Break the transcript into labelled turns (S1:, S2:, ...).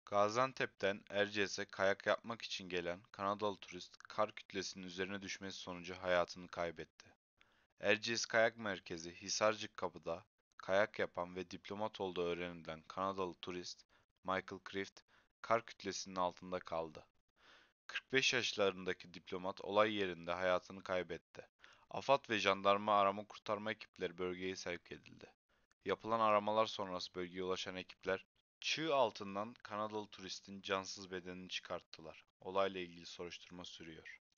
S1: Gaziantep'ten Erciyes'e kayak yapmak için gelen Kanadalı turist kar kütlesinin üzerine düşmesi sonucu hayatını kaybetti. Erciyes Kayak Merkezi Hisarcık Kapı'da kayak yapan ve diplomat olduğu öğrenilen Kanadalı turist Michael Crift kar kütlesinin altında kaldı. 45 yaşlarındaki diplomat olay yerinde hayatını kaybetti. AFAD ve jandarma arama kurtarma ekipleri bölgeye sevk edildi. Yapılan aramalar sonrası bölgeye ulaşan ekipler çığ altından Kanadalı turistin cansız bedenini çıkarttılar. Olayla ilgili soruşturma sürüyor.